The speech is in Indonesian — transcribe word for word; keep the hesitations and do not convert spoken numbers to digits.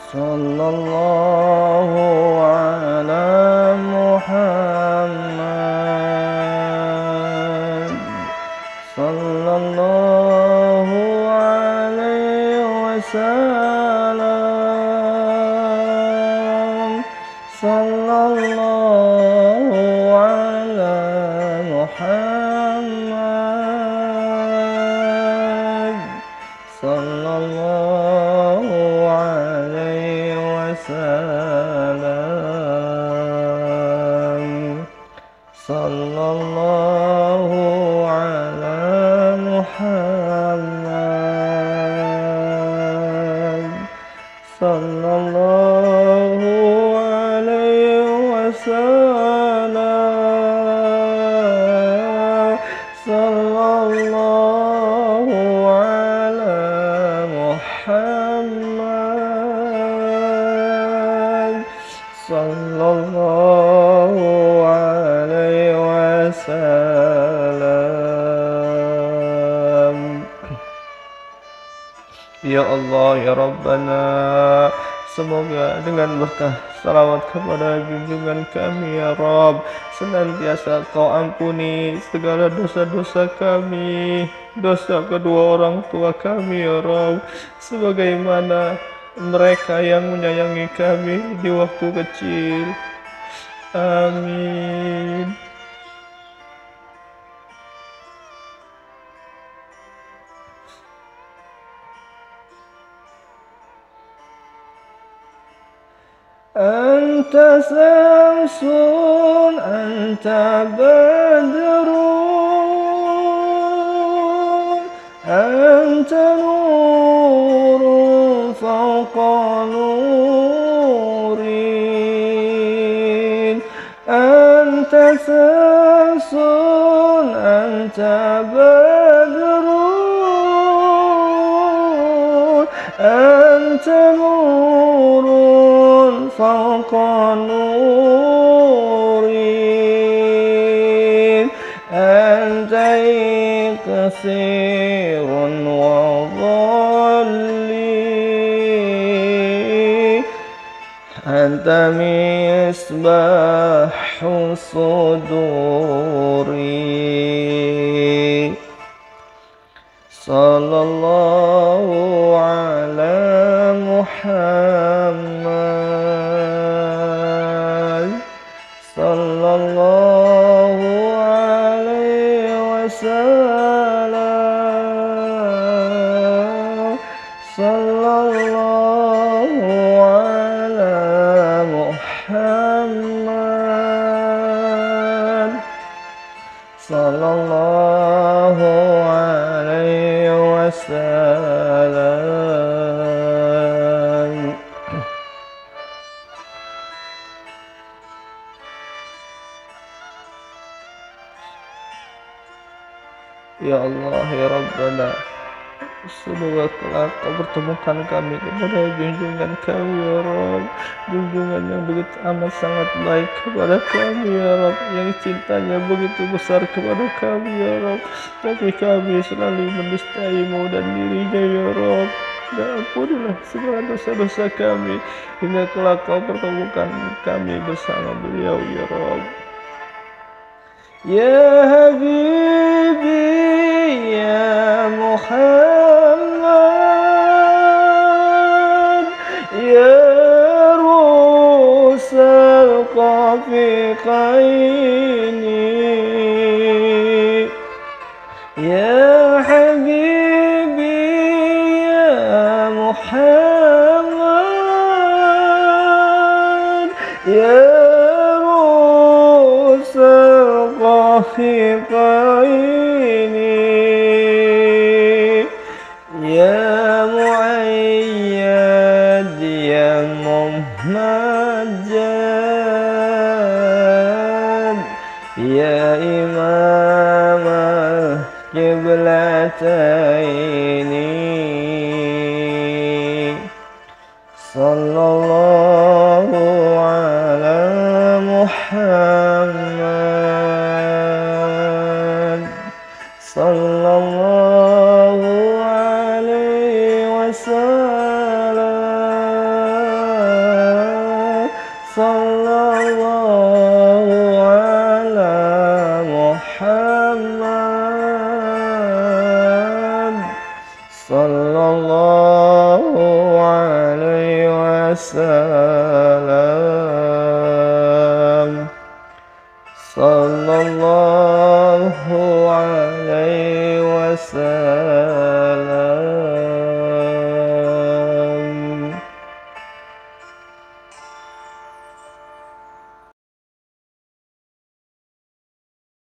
Sallallahu ala Muhammad. Sallallahu alaihi wasallam. Sallallahu ala Muhammad. Sallallahu alaihi wasallam. Sallallahu ala Muhammad. Sallallahu alaihi wasallam. Sallallahu ala Muhammad. Sallallahu alaihi wasallam. Ya Allah, ya Rabbana, semoga dengan berkah salawat kepada junjungan kami ya Rabb, senantiasa Kau ampuni segala dosa-dosa kami, dosa kedua orang tua kami ya Rabb, sebagaimana mereka yang menyayangi kami di waktu kecil. Amin. Anta samsun, anta badrun, anta nurun fawqa nurin. Anta samsun, anta badrun, anta nurun fawqa nurin. Anta iqsirun wa dhalli, anta misbahu suduri. Sallallahu ala Muhammad. Sallallahu alaihi wasallam. Sallallahu ala Muhammad. Sallallahu alaihi wasallam. Ya Allah, ya Rabbana, semoga kelak Kau pertemukan kami kepada junjungan kami ya Rabb, junjungan yang begitu amat sangat baik kepada kami ya Rabb, yang cintanya begitu besar kepada kami ya Rabb, tapi kami selalu mendustaimu dan dirinya ya Rabb. Dan ampunilah segala dosa-dosa kami hingga kelak Kau pertemukan kami bersama beliau ya Rabb. Ya Habibi ya Muhammad, ya Rusal Qafiqaini, ya Habibi ya Muhammad, ya Rusal Qafiqaini, ya Muayyad ya Mumajjad, ya Imam al-Qiblataini. Sallallahu ala Muhammad. Sallallahu alaihi wasallam. Muhammad sallallahu alaihi wasallam, sallallahu alaihi wasallam.